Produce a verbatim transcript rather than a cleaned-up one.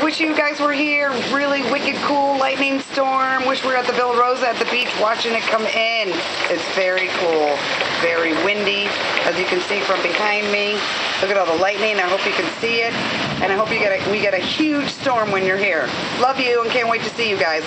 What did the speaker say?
wish you guys were here. Really wicked cool lightning storm. Wish we were at the Villa Rosa at the beach watching it come in. It's very cool. Very windy, as you can see from behind me. Look at all the lightning. I hope you can see it. And I hope you get a, we get a huge storm when you're here. Love you and can't wait to see you guys.